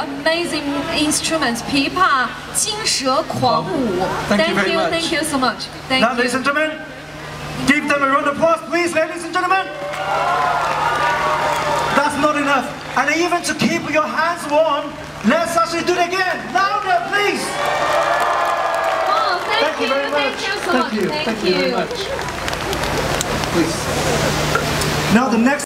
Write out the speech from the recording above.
amazing instruments, Pipa, 金蛇狂舞. Thank you very much. Thank you so much. Thank now, you. ladies and gentlemen, give them a round of applause, please, ladies and gentlemen. That's not enough. And even to keep your hands warm, let's actually do it again. Louder, please. Oh, thank you very much. Thank you so much. Thank you very much. Please. Now the next